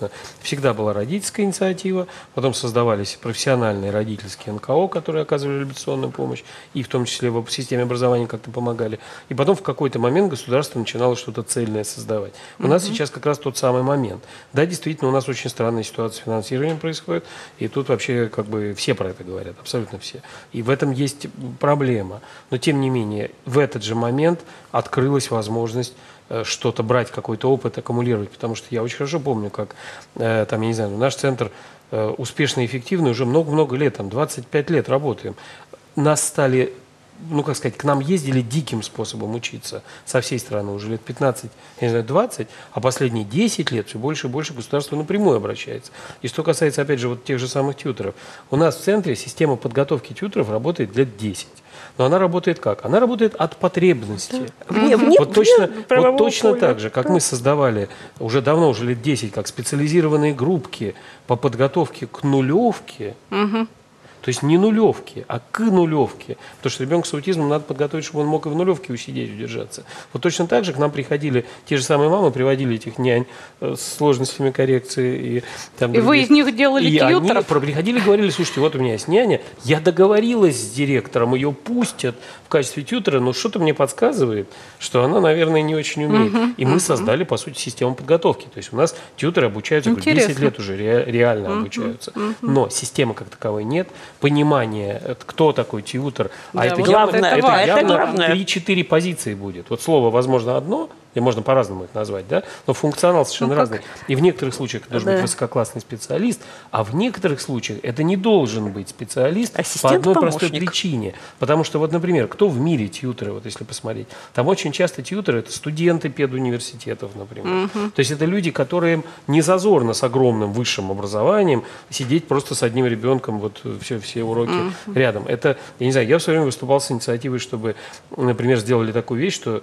абсолютно. Всегда была родительская инициатива, потом создавались профессиональные родительские эн ка о, которые оказывали реабилитационную помощь, и в том числе в системе образования как-то помогали. И потом в какой-то момент государство начинало что-то цельное создавать. У mm-hmm. нас сейчас как раз тот самый момент. Да, действительно, у нас очень странная ситуация с финансированием происходит, и тут вообще как бы все про это говорят, абсолютно все. И в этом есть проблема. Но тем не менее, в этот же момент открылась возможность что-то брать, какой-то опыт аккумулировать, потому что я очень хорошо помню, как э, там, я не знаю, наш центр э, успешно и эффективно уже много-много лет, там двадцать пять лет работаем. Нас стали, ну как сказать, к нам ездили диким способом учиться со всей страны уже лет пятнадцать, я не знаю, двадцать, а последние десять лет все больше и больше государство напрямую обращается. И что касается, опять же, вот тех же самых тьюторов, у нас в центре система подготовки тьюторов работает лет десять. Но она работает как? Она работает от потребности. Да. Вне, вне, вот точно, вот точно так же, как мы создавали уже давно, уже лет десять, как специализированные группки по подготовке к нулевке, угу. То есть не нулевки, а к нулевке. Потому что ребенка с аутизмом надо подготовить, чтобы он мог и в нулевке усидеть, удержаться. Вот точно так же к нам приходили те же самые мамы, приводили этих нянь с сложностями коррекции. И, там, и вы из них делали и тьюторов? Они приходили и говорили: слушайте, вот у меня есть няня, я договорилась с директором, ее пустят в качестве тьютора, но что-то мне подсказывает, что она, наверное, не очень умеет. Uh-huh, и мы uh-huh. создали, по сути, систему подготовки. То есть у нас тьюторы обучаются, десять лет уже ре- реально uh-huh, обучаются. Uh-huh. Но системы как таковой нет. Понимание, кто такой тьютор, да, а это главное, явно, это это явно три-четыре позиции будет. Вот слово, возможно, одно, и можно по-разному их назвать, да, но функционал совершенно ну, разный. И в некоторых случаях это должен да. быть высококлассный специалист, а в некоторых случаях это не должен быть специалист по одной простой причине. Потому что, вот, например, кто в мире тьюторы, вот если посмотреть, там очень часто тьюторы — это студенты педуниверситетов, например. Угу. То есть это люди, которым не зазорно с огромным высшим образованием сидеть просто с одним ребенком, вот все, все уроки угу. рядом. Это, я не знаю, я в свое время выступал с инициативой, чтобы, например, сделали такую вещь, что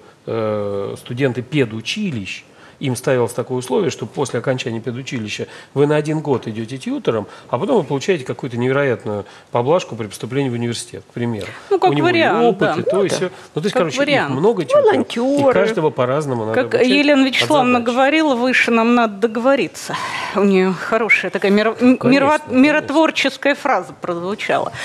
э, студенты педучилищ, им ставилось такое условие, что после окончания педучилища вы на один год идете тьютором, а потом вы получаете какую-то невероятную поблажку при поступлении в университет, к примеру. Ну, как У него вариант, опыт, да. и то, ну, и да. все. Ну, то есть, как короче, вариант. их много тьюторов, и каждого по-разному надо Как обучать. Елена Вячеславовна говорила, выше нам надо договориться. У нее хорошая такая миро... миро... миротворческая фраза прозвучала.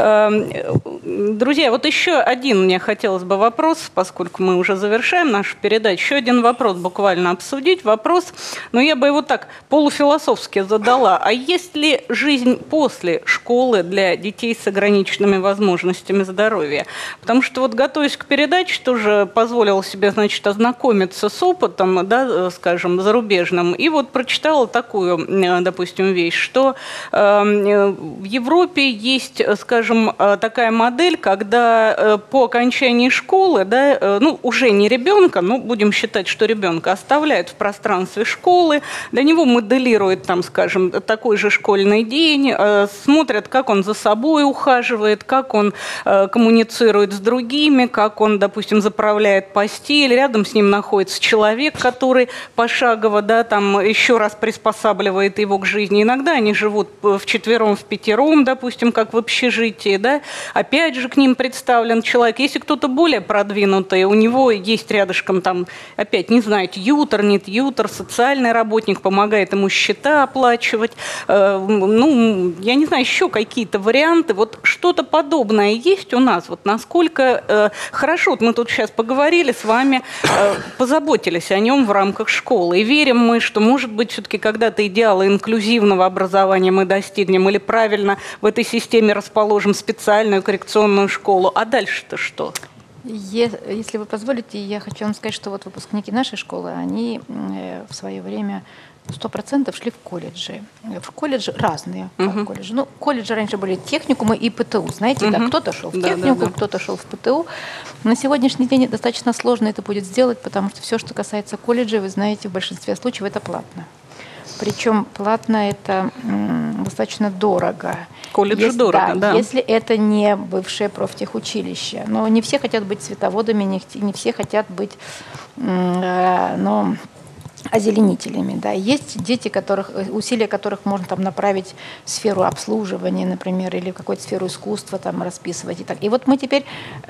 Друзья, вот еще один мне хотелось бы вопрос, поскольку мы уже завершаем нашу передачу, еще один вопрос буквально обсудить. Вопрос, но я бы его так полуфилософски задала. А есть ли жизнь после школы для детей с ограниченными возможностями здоровья? Потому что вот, готовясь к передаче, тоже позволила себе, значит, ознакомиться с опытом, да, скажем, зарубежным, и вот прочитала такую, допустим, вещь, что э, в Европе есть, скажем, такая модель, когда по окончании школы, да, э, ну, уже не ребенка, но будем считать, что ребенка оставляют в пространстве школы, для него моделируют, там, скажем, такой же школьный день, э, смотрят, как он за собой ухаживает, как он э, коммуницирует с другими, как он, допустим, заправляет постель, рядом с ним находится человек, который пошагово, да, там, еще раз приспосабливает его к жизни. Иногда они живут вчетвером, впятером, допустим, как в общежитии, да, опять же к ним представлен человек. Если кто-то более продвинутый, у него есть рядышком, там, опять, не знаю, тьютор, не тьютор, социальный работник, помогает ему счета оплачивать, э, ну, я не знаю, еще какие-то варианты. Вот что-то подобное есть у нас? Вот насколько э, хорошо, вот мы тут сейчас поговорили с вами, э, позаботились о нем в рамках школы. И верим мы, что, может быть, все-таки когда-то идеалы инклюзивного образования мы достигнем или правильно в этой системе расположим специальную коррекционную школу. А дальше-то что? Если вы позволите, я хочу вам сказать, что вот выпускники нашей школы, они в свое время сто процентов шли в колледжи. В колледжи разные uh-huh. колледжи. Ну, колледжи раньше были техникумы и ПТУ. Знаете, uh-huh. да, кто-то шел в да, техникум, да, да. кто-то шел в ПТУ. На сегодняшний день достаточно сложно это будет сделать, потому что все, что касается колледжей, вы знаете, в большинстве случаев это платно. Причем платно это м, достаточно дорого. Колледжи если, дорого, да, да. Если это не бывшее профтехучилище. Но не все хотят быть цветоводами, не, не все хотят быть... М, э, но озеленителями. Да. Есть дети, которых, усилия которых можно там, направить в сферу обслуживания, например, или в какую-то сферу искусства там, расписывать. И, так. И вот мы теперь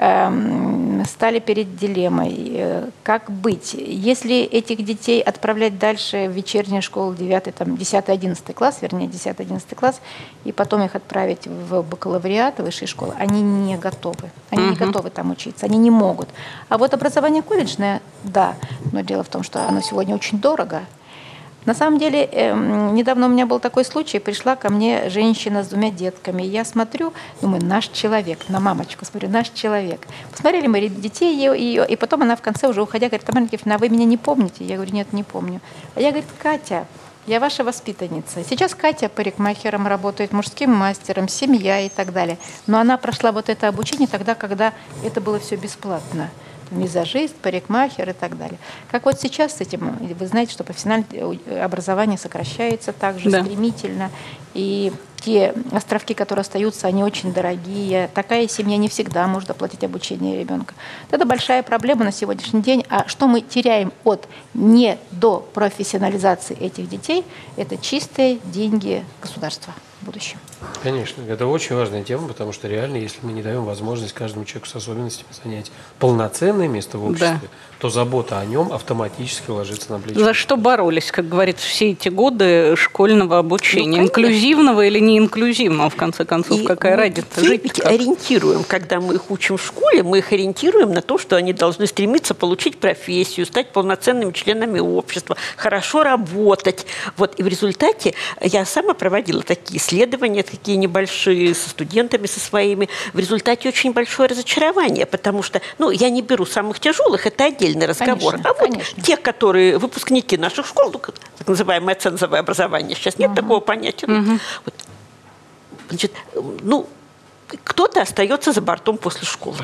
э, стали перед дилеммой, э, как быть. Если этих детей отправлять дальше в вечернюю школу, девятый, там, десятый, одиннадцатый класс, вернее, десятый, одиннадцатый класс, и потом их отправить в бакалавриат, высшие школы, они не готовы. Они uh-huh. не готовы там учиться, они не могут. А вот образование колледжное, да, но дело в том, что оно сегодня очень дорого. На самом деле, э, недавно у меня был такой случай, пришла ко мне женщина с двумя детками, я смотрю, думаю, наш человек, на мамочку смотрю, наш человек. Посмотрели мы детей ее, ее, и потом она в конце уже уходя говорит: Тамара Никифоровна, а вы меня не помните? Я говорю: нет, не помню. А я, говорит, Катя, я ваша воспитанница. Сейчас Катя парикмахером работает, мужским мастером, семья и так далее. Но она прошла вот это обучение тогда, когда это было все бесплатно. Визажист, парикмахер и так далее. Как вот сейчас с этим, вы знаете, что профессиональное образование сокращается также да. стремительно, и те островки, которые остаются, они очень дорогие. Такая семья не всегда может оплатить обучение ребенка. Это большая проблема на сегодняшний день. А что мы теряем от недопрофессионализации этих детей, это чистые деньги государства в будущем. Конечно, это очень важная тема, потому что реально, если мы не даем возможность каждому человеку с особенностями занять полноценное место в обществе, да. то забота о нем автоматически ложится на плечи. За что боролись, как говорится, все эти годы школьного обучения? Ну, инклюзивного или не инклюзивного, в конце концов? И какая разница? Жить ориентируем, когда мы их учим в школе, мы их ориентируем на то, что они должны стремиться получить профессию, стать полноценными членами общества, хорошо работать. Вот. И в результате я сама проводила такие исследования, такие небольшие, со студентами, со своими. В результате очень большое разочарование, потому что, ну, я не беру самых тяжелых, это отдельный разговор. Конечно, а вот конечно. Те, которые выпускники наших школ, ну, так называемое цензовое образование, сейчас нет угу. такого понятия. Угу. Вот, значит, ну, кто-то остается за бортом после школы,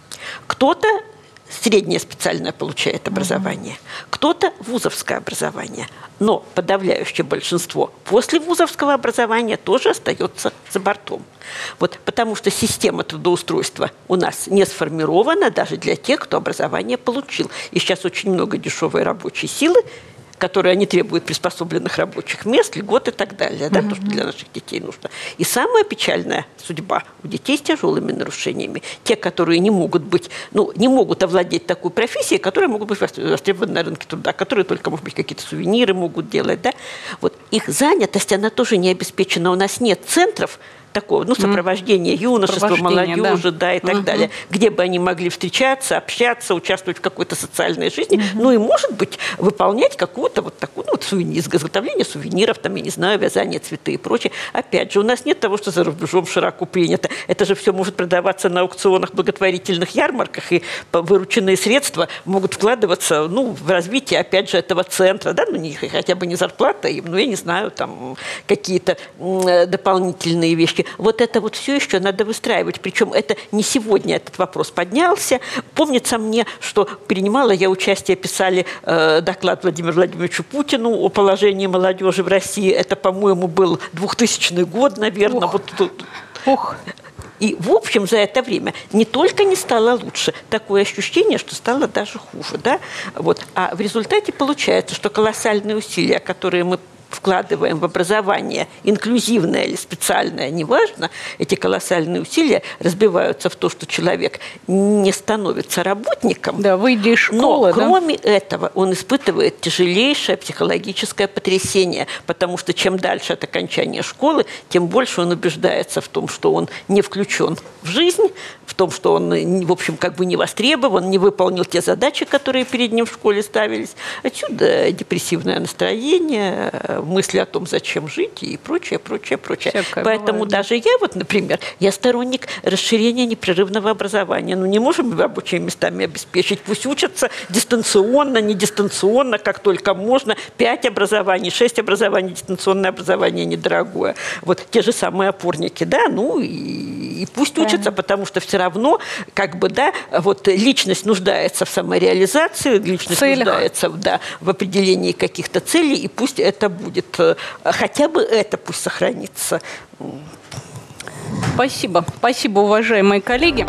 кто-то среднее специальное получает образование, mm-hmm. кто-то вузовское образование. Но подавляющее большинство после вузовского образования тоже остается за бортом. Вот, потому что система трудоустройства у нас не сформирована даже для тех, кто образование получил. И сейчас очень много дешевой рабочей силы, которые они требуют приспособленных рабочих мест, льгот и так далее, да, mm-hmm. то, что для наших детей нужно. И самая печальная судьба у детей с тяжелыми нарушениями, те, которые не могут быть, ну, не могут овладеть такой профессией, которые могут быть востребованы на рынке труда, которые только, может быть, какие-то сувениры могут делать, да. Вот их занятость, она тоже не обеспечена. У нас нет центров такого, ну, сопровождения юношества, молодежи, да, да и так uh-huh. далее, где бы они могли встречаться, общаться, участвовать в какой-то социальной жизни, uh-huh. ну и, может быть, выполнять какую-то вот такую, ну, вот сувенир, изготовление сувениров, там, я не знаю, вязание, цветы и прочее. Опять же, у нас нет того, что за рубежом широко принято. Это же все может продаваться на аукционах, благотворительных ярмарках, и вырученные средства могут вкладываться, ну, в развитие, опять же, этого центра, да, ну, не, хотя бы не зарплата им, ну, я не знаю, там, какие-то дополнительные вещи. Вот это вот все еще надо выстраивать. Причем это не сегодня этот вопрос поднялся. Помнится мне, что принимала я участие, писали э, доклад Владимиру Владимировичу Путину о положении молодежи в России. Это, по-моему, был двухтысячный год, наверное. Ох. Вот тут. Ох. И, в общем, за это время не только не стало лучше, такое ощущение, что стало даже хуже. Да? Вот. А в результате получается, что колоссальные усилия, которые мы вкладываем в образование, инклюзивное или специальное, неважно, эти колоссальные усилия разбиваются в то, что человек не становится работником. Да, выйдя из школы. Но кроме да? этого он испытывает тяжелейшее психологическое потрясение, потому что чем дальше от окончания школы, тем больше он убеждается в том, что он не включен в жизнь, в том, что он, в общем, как бы не востребован, не выполнил те задачи, которые перед ним в школе ставились. Отсюда депрессивное настроение, мысли о том, зачем жить и прочее, прочее, прочее. Всякое Поэтому бывает. Даже я, вот, например, я сторонник расширения непрерывного образования. Ну, не можем рабочими местами обеспечить. Пусть учатся дистанционно, не дистанционно, как только можно. Пять образований, шесть образований, дистанционное образование недорогое. Вот те же самые опорники, да, ну и, и пусть Правильно. Учатся, потому что все равно, как бы, да, вот личность нуждается в самореализации, личность Целях. Нуждается, да, в определении каких-то целей, и пусть это будет. Будет, хотя бы это пусть сохранится. Спасибо. Спасибо, уважаемые коллеги.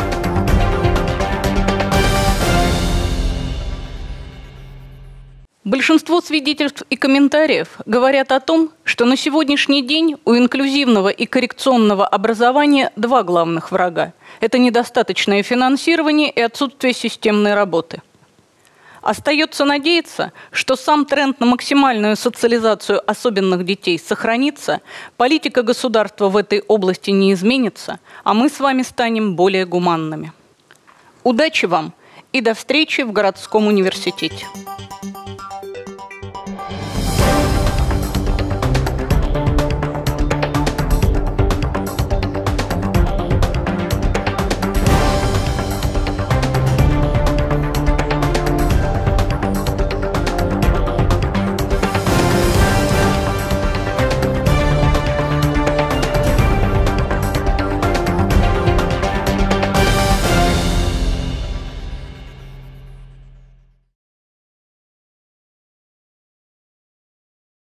Большинство свидетельств и комментариев говорят о том, что на сегодняшний день у инклюзивного и коррекционного образования два главных врага. Это недостаточное финансирование и отсутствие системной работы. Остается надеяться, что сам тренд на максимальную социализацию особенных детей сохранится, политика государства в этой области не изменится, а мы с вами станем более гуманными. Удачи вам и до встречи в городском университете.